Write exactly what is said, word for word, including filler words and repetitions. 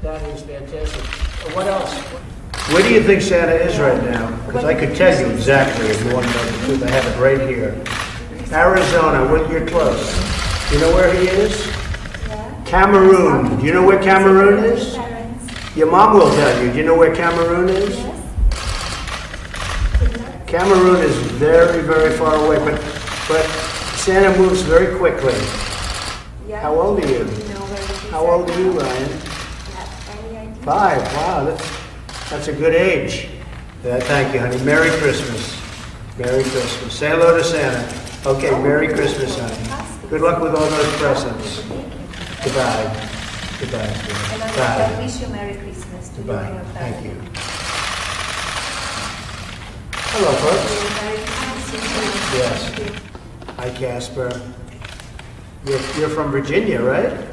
That is fantastic. What else? Where do you think Santa is right now? Because I could tell you exactly if you want to know the truth. I have it right here. Arizona, well, you're close. You know where he is? Yeah. Cameroon. Do you know where Cameroon is? Your mom will tell you. Do you know where Cameroon is? Yes. Cameroon is very, very far away, but but Santa moves very quickly. Yeah. How old are you? How old are you, Ryan? Five. Wow, that's that's a good age. Yeah, thank you, honey. Merry Christmas. Merry Christmas. Say hello to Santa. Okay, Merry Christmas, honey. Good luck with all those presents. Goodbye. Goodbye. And I Bye. wish you Merry Christmas to Goodbye. you and your family. Thank you. Hello, folks. Yes. Hi, Casper. You're, you're from Virginia, right?